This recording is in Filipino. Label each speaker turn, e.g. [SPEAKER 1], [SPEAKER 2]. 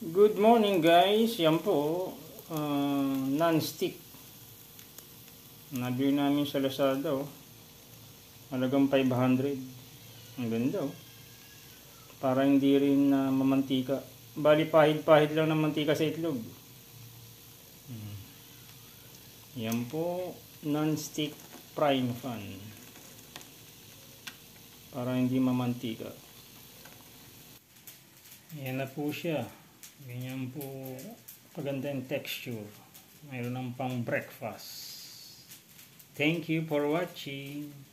[SPEAKER 1] Good morning guys, yan po, non-stick. Nabili namin sa Lazada, oh. Halagang 500. Ang ganda, oh. Para hindi rin mamantika. Bali pahid-pahid lang ng mantika sa itlog. Yan po, non-stick frying pan. Para hindi mamantika. Yan na po siya. Ganyan po kaganda yung texture. Mayroon ng pang breakfast. Thank you for watching.